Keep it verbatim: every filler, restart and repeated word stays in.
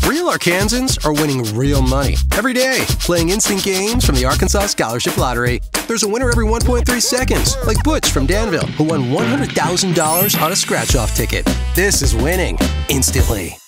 Real Arkansans are winning real money every day, playing instant games from the Arkansas Scholarship Lottery. There's a winner every one point three seconds, like Butch from Danville, who won one hundred thousand dollars on a scratch-off ticket. This is winning instantly.